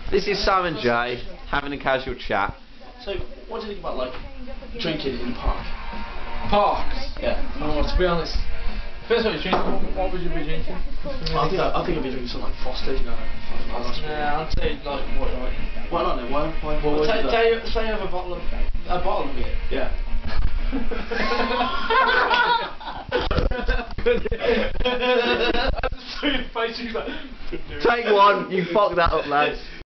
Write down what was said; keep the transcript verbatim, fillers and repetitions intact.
This is Sam and Jay having a casual chat. So, what do you think about like drinking in the park? Parks? Yeah. Oh, to be honest, first of all, drinking, what, what would you be drinking? I think I, I think I'd be drinking something like Foster's, you know. Nah, I'd say like what? Like, why not? Then? Why? Why? well, why say, do that? say, say you have a bottle of a bottle of it. Yeah. Take one, you fucked that up, lads.